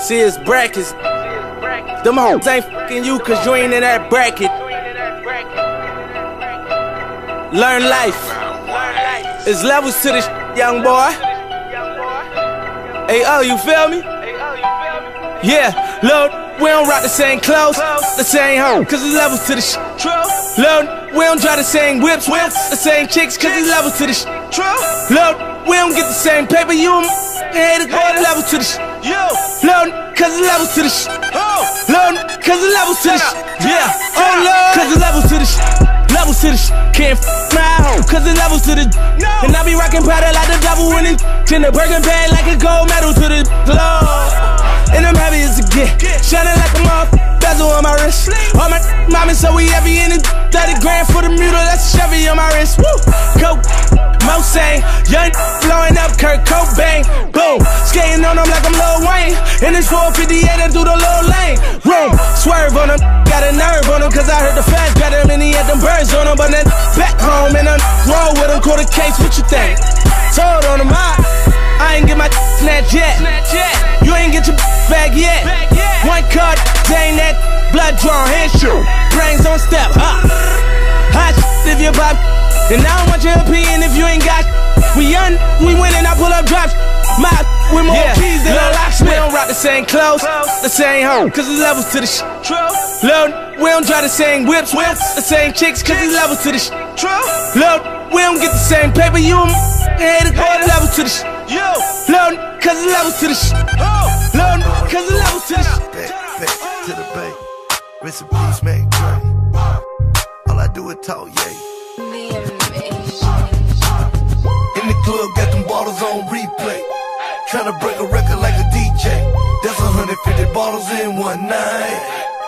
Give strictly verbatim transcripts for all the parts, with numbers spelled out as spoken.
See, it's brackets. Them hoes ain't fucking you cause you ain't in that bracket. Learn life. It's levels to this young boy. Hey, oh, you feel me? Yeah, Lord, we don't rock the same clothes, the same hoe, cause it's levels to the sh. Lord, we don't drive the same whips, whips, the same chicks, cause it's levels to the sh. Lord, we don't get the same paper, you and hate it, boy, the levels to the sh. Lord, cause it's levels to the sh. Lord, cause it's levels to the sh. Yeah, oh Lord, cause it's levels to the sh. Levels to the sh. Can't f my hoe, cause it's levels to the. And I be rockin' powder like the devil when it in the Birkin bag like a gold medal to the Lord. And I'm heavy as a get, shining like a motherfucker, bezel on my wrist. All my mommy, so we heavy in it. thirty grand for the mule, that's a Chevy on my wrist. Woo! Coke, Mosang, young blowing up Kurt Cobain. Boom, skating on them like I'm Lil Wayne. In this four fifty-eight, I do the low lane. Room, swerve on them, got a nerve on them, cause I heard the fast got him and he had them birds on him. But then back home and I'm roll with him, call the case, what you think? Told on him, I, I ain't get my snatch yet. You ain't get your bag yet. One card, dang that blood drawn, hand shoot, brains on step, huh? Hot if you pop, and I don't want your opinion if you ain't got. We young, we winning, I pull up drops. My with more yeah. keys than a locksmith. We don't rock the same clothes, the same hoe, cause it's levels to the sh. Lord, we don't drive the same whips, whips, the same chicks, cause it's levels to the sh. Lord, we don't get the same paper, you and hate it, boy, the levels to the sh. Lord, cause it's levels to the sh. Lord, cause it's levels to the sh. Back, back to the bay, rest in peace, make Dre. All I do is talk, yeah. In the club, got them bottles on replay. Tryna break a record like a D J. That's one hundred fifty bottles in one night.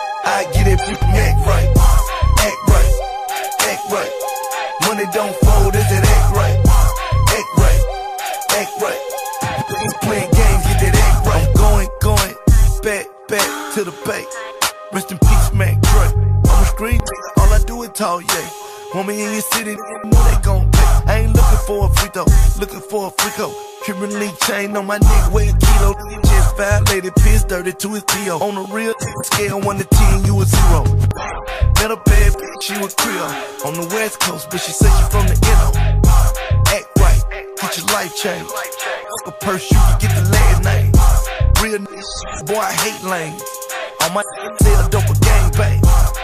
I get it, people act right. Act right, act right. Money don't fold, is it act right? Act right, act right. Niggas playing games, get that act right. I'm going, going, back, back to the bay. Rest in peace, Mac Dre. On the screen, all I do is talk, yeah. Want me in your city, know they gon' pay. I ain't looking for a free throw, looking for a free co. Cuban link chain on my nigga, weigh a kilo. Just violated, piss dirty to his P O. On the real scale, one to ten, you a zero. Met a bad bitch, she was Creole. On the west coast, but she said she from the N O. Act right, get your life changed. Fuck a purse, you can get the last name. Real niggas, boy, I hate lanes. On my sell dope a gangbang.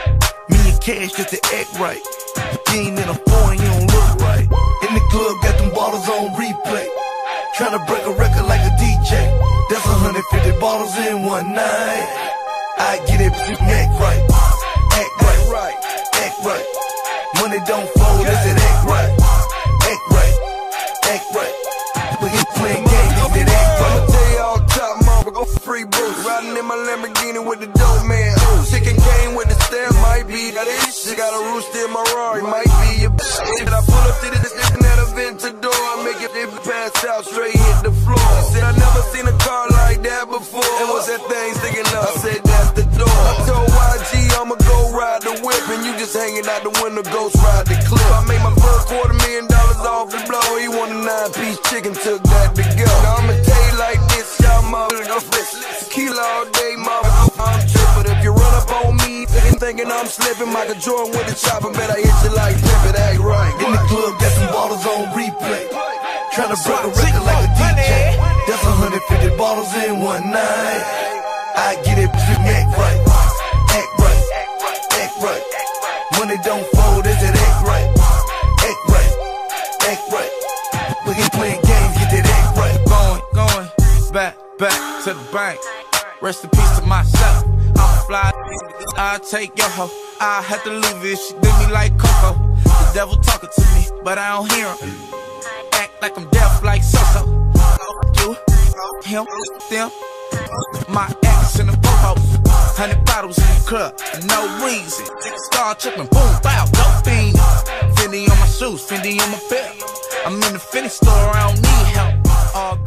Me and Cash just to act right. You ain't in a foreign, you don't look right. In the club, got them bottles on replay. Tryna break a record like a D J. That's one hundred fifty bottles in one night. I get it, you act right. Act right, act right. Money don't fold, is it act right? Act right, act right. We ain't playing games, is it act right? I'ma tell you all the top, mama, go free boots. Riding in my Lamborghini with the dope man. Ooh, chicken game with the stamp, might be that is. She got a rooster in my Rari, might be your bitch. I pull up to this and at a Ventador, I make it if pass out, straight hit the floor. She said I never seen a car like that before. And what's that thing sticking up? I said that's the door. I told Y G I'ma go ride the whip, and you just hanging out the window, ghost ride the clip. I made my first quarter million dollars off the blow. He want a nine piece chicken, took that to go. Now I'ma tell you like this, y'all mother go flip. Tequila all day, mama, I'm trippin'. But if you run up on me, thinking I'm slipping, Michael Jordan with the chopper, bet I hit you like Pippin, act right. In the club, got some bottles on replay. Tryna break a record like a D J. That's one hundred fifty bottles in one night. I get it, you act right. Act right, act right. Money don't fold, is it act right? Act right, act right. We ain't playing games, get that act right. Going, going, back, back to the bank. Rest in peace to myself. I'm fly, I take your hoe. I had to leave it, she did me like Coco. The devil talking to me, but I don't hear him. Act like I'm deaf like So-So. You, him, them, my ex in the popos. Hundred bottles in the club, for no reason. Start tripping, boom, bow, dope fiend. Fendi on my shoes, Fendi on my belt. I'm in the Fendi store, I don't need help. All